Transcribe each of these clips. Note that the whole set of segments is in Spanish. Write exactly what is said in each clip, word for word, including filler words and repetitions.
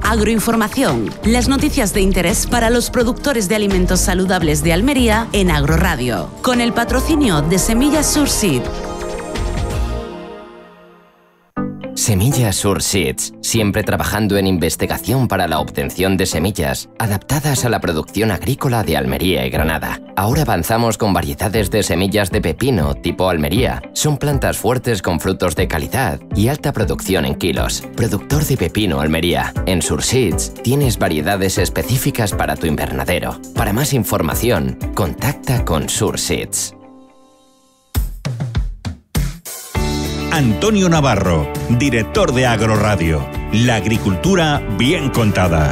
Agroinformación, las noticias de interés para los productores de alimentos saludables de Almería en Agroradio, con el patrocinio de Semillas Surseed. Semillas Surseeds, siempre trabajando en investigación para la obtención de semillas adaptadas a la producción agrícola de Almería y Granada. Ahora avanzamos con variedades de semillas de pepino tipo Almería. Son plantas fuertes con frutos de calidad y alta producción en kilos. Productor de pepino Almería. En Surseeds tienes variedades específicas para tu invernadero. Para más información, contacta con Surseeds. Antonio Navarro, director de Agroradio. La agricultura bien contada.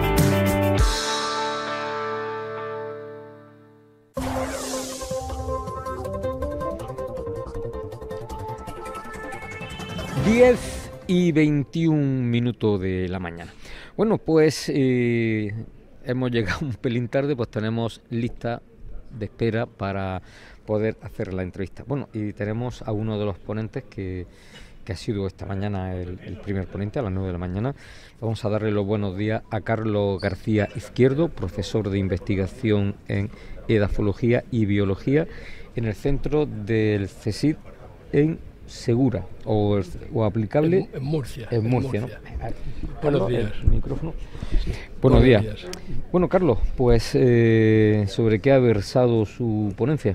diez y veintiún minutos de la mañana. Bueno, pues eh, hemos llegado un pelín tarde, pues tenemos lista de espera para poder hacer la entrevista. Bueno, y tenemos a uno de los ponentes que, que ha sido esta mañana el, el primer ponente, a las nueve de la mañana. Vamos a darle los buenos días a Carlos García Izquierdo, profesor de investigación en edafología y biología en el centro del CSIC en Segura, o, o aplicable en, en Murcia. En Murcia, en Murcia. ¿no? Buenos días. El micrófono. Sí. Buenos, Buenos días. días. Bueno, Carlos, pues eh, ¿sobre qué ha versado su ponencia?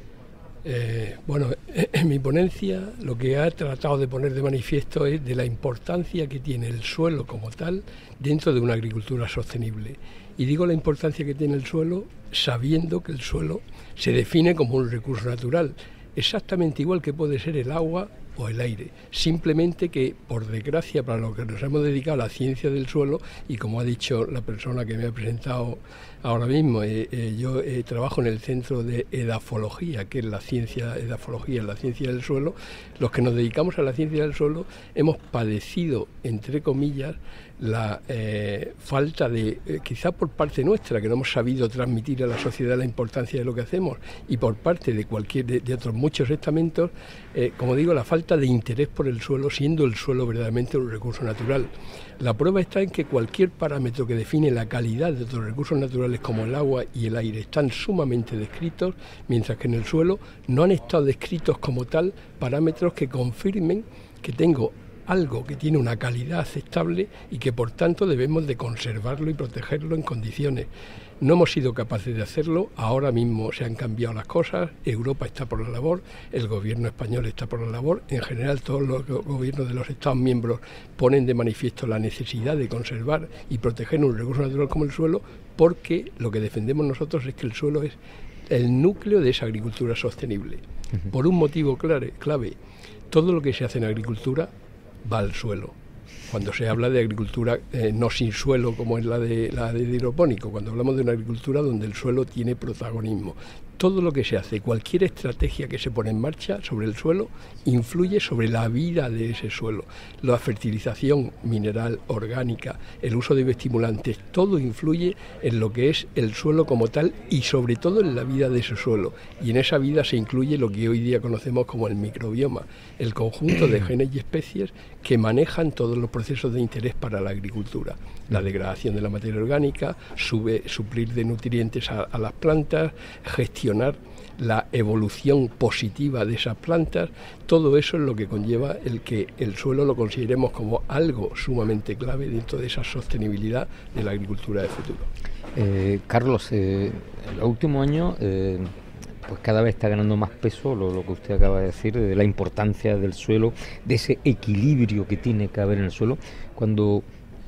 Eh, bueno, en mi ponencia lo que ha tratado de poner de manifiesto es de la importancia que tiene el suelo como tal dentro de una agricultura sostenible. Y digo la importancia que tiene el suelo sabiendo que el suelo se define como un recurso natural, exactamente igual que puede ser el agua o el aire, simplemente que por desgracia para lo que nos hemos dedicado a la ciencia del suelo, y como ha dicho la persona que me ha presentado ahora mismo, eh, eh, yo eh, trabajo en el centro de edafología, que es la ciencia, edafología es la ciencia del suelo. Los que nos dedicamos a la ciencia del suelo hemos padecido, entre comillas, la eh, falta de, eh, quizá por parte nuestra, que no hemos sabido transmitir a la sociedad la importancia de lo que hacemos, y por parte de cualquier de, de otros muchos estamentos, eh, como digo, la falta de interés por el suelo, siendo el suelo verdaderamente un recurso natural. La prueba está en que cualquier parámetro que define la calidad de otros recursos naturales como el agua y el aire están sumamente descritos, mientras que en el suelo no han estado descritos como tal parámetros que confirmen que tengo algo que tiene una calidad aceptable y que por tanto debemos de conservarlo y protegerlo en condiciones. No hemos sido capaces de hacerlo, ahora mismo se han cambiado las cosas, Europa está por la labor, el gobierno español está por la labor, en general todos los gobiernos de los Estados miembros ponen de manifiesto la necesidad de conservar y proteger un recurso natural como el suelo, porque lo que defendemos nosotros es que el suelo es el núcleo de esa agricultura sostenible. Uh-huh. Por un motivo clave, clave, todo lo que se hace en agricultura va al suelo. Cuando se habla de agricultura eh, no sin suelo, como es la de la de hidropónico, cuando hablamos de una agricultura donde el suelo tiene protagonismo. Todo lo que se hace, cualquier estrategia que se pone en marcha sobre el suelo, influye sobre la vida de ese suelo. La fertilización mineral, orgánica, el uso de bioestimulantes, todo influye en lo que es el suelo como tal y sobre todo en la vida de ese suelo. Y en esa vida se incluye lo que hoy día conocemos como el microbioma, el conjunto de genes y especies que manejan todos los procesos de interés para la agricultura. La degradación de la materia orgánica, sube, suplir de nutrientes a, a las plantas, gestionar la evolución positiva de esas plantas, todo eso es lo que conlleva el que el suelo lo consideremos como algo sumamente clave dentro de esa sostenibilidad de la agricultura de futuro. Eh, Carlos, eh, en los últimos años eh, pues cada vez está ganando más peso lo, lo que usted acaba de decir, de la importancia del suelo, de ese equilibrio que tiene que haber en el suelo, cuando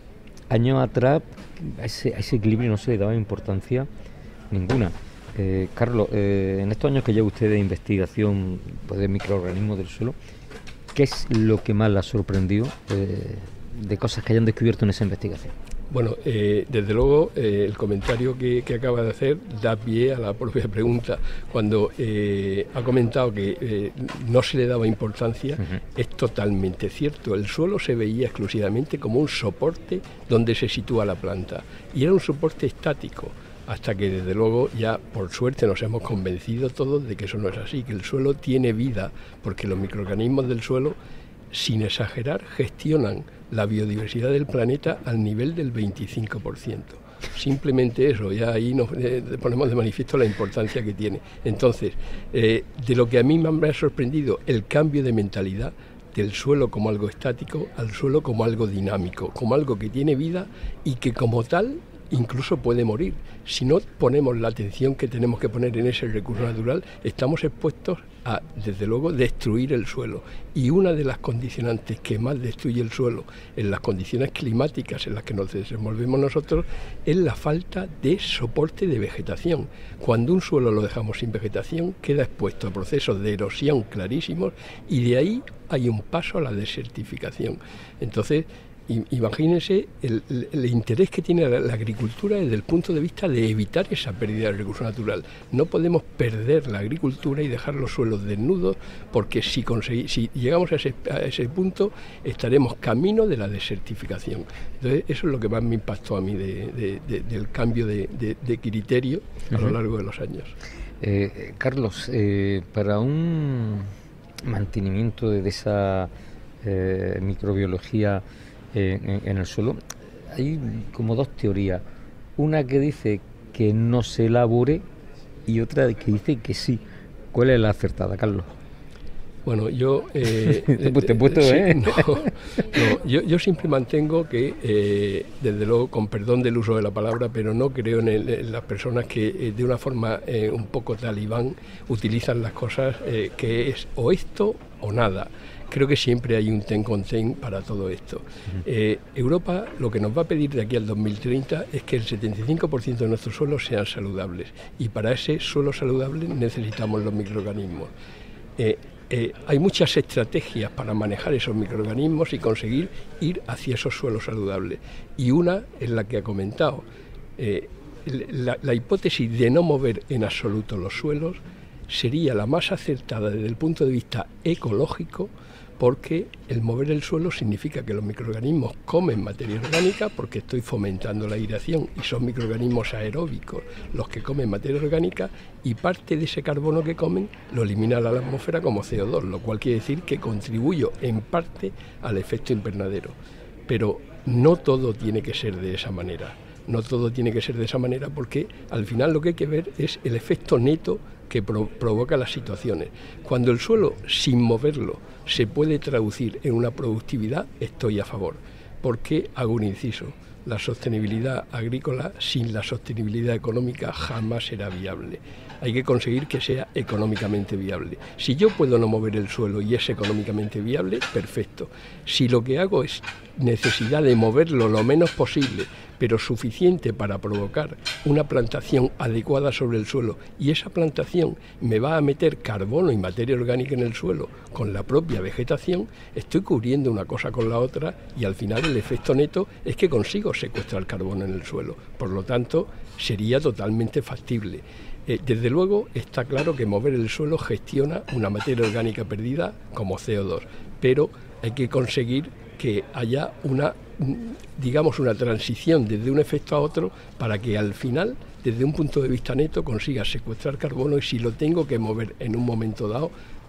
años atrás a ese, a ese equilibrio no se le daba importancia ninguna. Eh, Carlos, eh, en estos años que lleva usted de investigación pues, de microorganismos del suelo, ¿qué es lo que más le ha sorprendido eh, de cosas que hayan descubierto en esa investigación? Bueno, eh, desde luego eh, el comentario que, que acaba de hacer da pie a la propia pregunta. Cuando eh, ha comentado que eh, no se le daba importancia, uh-huh. Es totalmente cierto. El suelo se veía exclusivamente como un soporte donde se sitúa la planta y era un soporte estático. Hasta que desde luego ya por suerte nos hemos convencido todos de que eso no es así, que el suelo tiene vida, porque los microorganismos del suelo sin exagerar, gestionan la biodiversidad del planeta al nivel del veinticinco por ciento. Simplemente eso, ya ahí nos eh, ponemos de manifiesto la importancia que tiene. Entonces, eh, de lo que a mí me ha sorprendido, el cambio de mentalidad del suelo como algo estático al suelo como algo dinámico, como algo que tiene vida y que como tal incluso puede morir. Si no ponemos la atención que tenemos que poner en ese recurso natural, estamos expuestos a, desde luego, destruir el suelo. Y una de las condicionantes que más destruye el suelo en las condiciones climáticas en las que nos desenvolvemos nosotros es la falta de soporte de vegetación. Cuando un suelo lo dejamos sin vegetación, queda expuesto a procesos de erosión clarísimos y de ahí hay un paso a la desertificación. Entonces, imagínense el, el, el interés que tiene la, la agricultura desde el punto de vista de evitar esa pérdida del recurso natural. No podemos perder la agricultura y dejar los suelos desnudos, porque si, consegui, si llegamos a ese, a ese punto estaremos camino de la desertificación. Entonces, eso es lo que más me impactó a mí de, de, de, del cambio de, de, de criterio a lo largo de los años. Eh, Carlos, eh, para un mantenimiento de esa eh, microbiología En, en el suelo, hay como dos teorías, una que dice que no se elabore y otra que dice que sí. ¿Cuál es la acertada, Carlos? Bueno, yo eh, pues te he puesto, sí, ¿eh? no, no, yo, yo siempre mantengo que, eh, desde luego, con perdón del uso de la palabra, pero no creo en, el, en las personas que eh, de una forma eh, un poco talibán utilizan las cosas, eh, que es o esto o nada. Creo que siempre hay un ten con ten para todo esto. Eh, Europa lo que nos va a pedir de aquí al dos mil treinta es que el setenta y cinco por ciento de nuestros suelos sean saludables, y para ese suelo saludable necesitamos los microorganismos. Eh, eh, hay muchas estrategias para manejar esos microorganismos y conseguir ir hacia esos suelos saludables, y una es la que ha comentado. Eh, la, la hipótesis de no mover en absoluto los suelos sería la más acertada desde el punto de vista ecológico, porque el mover el suelo significa que los microorganismos comen materia orgánica, porque estoy fomentando la aireación y son microorganismos aeróbicos los que comen materia orgánica, y parte de ese carbono que comen lo eliminan a la atmósfera como C O dos, lo cual quiere decir que contribuyo en parte al efecto invernadero. Pero no todo tiene que ser de esa manera. No todo tiene que ser de esa manera, porque al final lo que hay que ver es el efecto neto que pro- provoca las situaciones. Cuando el suelo, sin moverlo, se puede traducir en una productividad, estoy a favor. Porque, hago un inciso, la sostenibilidad agrícola sin la sostenibilidad económica jamás será viable. Hay que conseguir que sea económicamente viable. Si yo puedo no mover el suelo y es económicamente viable, perfecto. Si lo que hago es necesidad de moverlo lo menos posible, pero suficiente para provocar una plantación adecuada sobre el suelo, y esa plantación me va a meter carbono y materia orgánica en el suelo con la propia vegetación, estoy cubriendo una cosa con la otra, y al final el efecto neto es que consigo secuestrar carbono en el suelo. Por lo tanto, sería totalmente factible. Eh, desde luego está claro que mover el suelo gestiona una materia orgánica perdida como C O dos, pero hay que conseguir que haya una, digamos, una transición desde un efecto a otro para que al final, desde un punto de vista neto, consiga secuestrar carbono, y si lo tengo que mover en un momento dado,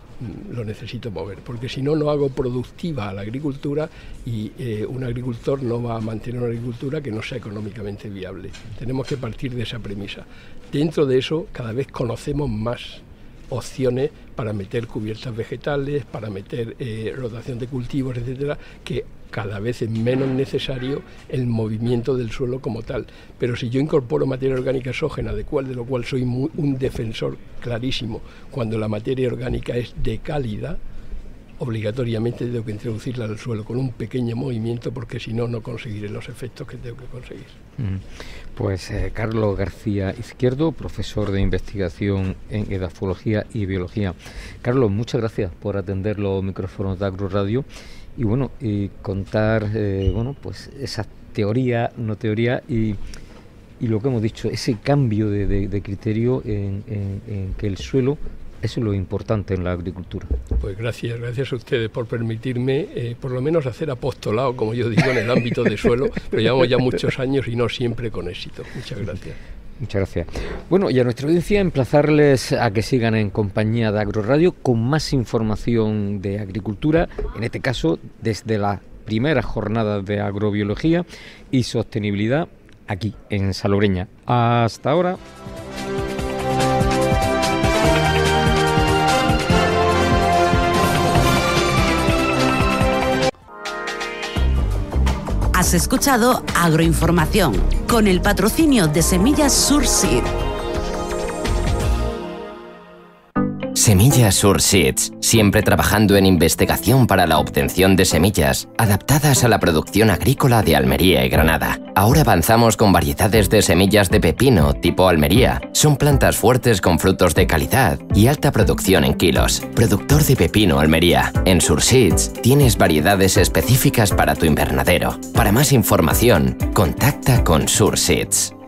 lo necesito mover, porque si no, no hago productiva a la agricultura, y eh, un agricultor no va a mantener una agricultura que no sea económicamente viable. Tenemos que partir de esa premisa. Dentro de eso, cada vez conocemos más opciones para meter cubiertas vegetales, para meter eh, rotación de cultivos, etcétera, que cada vez es menos necesario el movimiento del suelo como tal. Pero si yo incorporo materia orgánica exógena, de cual de lo cual soy muy, un defensor clarísimo, cuando la materia orgánica es de cálida, obligatoriamente tengo que introducirla al suelo con un pequeño movimiento, porque si no, no conseguiré los efectos que tengo que conseguir. Pues eh, Carlos García Izquierdo, profesor de investigación en edafología y biología. Carlos, muchas gracias por atender los micrófonos de Agro Radio y bueno, y contar eh, bueno, pues esas teorías, no teorías, y, y lo que hemos dicho, ese cambio de, de, de criterio en, en, en que el suelo, eso es lo importante en la agricultura. Pues gracias, gracias a ustedes por permitirme eh, por lo menos hacer apostolado, como yo digo, en el ámbito de suelo, pero llevamos ya muchos años y no siempre con éxito. Muchas gracias. Muchas gracias. Bueno, y a nuestra audiencia emplazarles a que sigan en compañía de Agroradio con más información de agricultura, en este caso desde las primeras jornadas de agrobiología y sostenibilidad aquí en Salobreña. Hasta ahora. Has escuchado Agroinformación con el patrocinio de Semillas Surseed. Semillas Surseeds, siempre trabajando en investigación para la obtención de semillas adaptadas a la producción agrícola de Almería y Granada. Ahora avanzamos con variedades de semillas de pepino tipo Almería. Son plantas fuertes con frutos de calidad y alta producción en kilos. Productor de pepino Almería. En Surseeds tienes variedades específicas para tu invernadero. Para más información, contacta con Surseeds.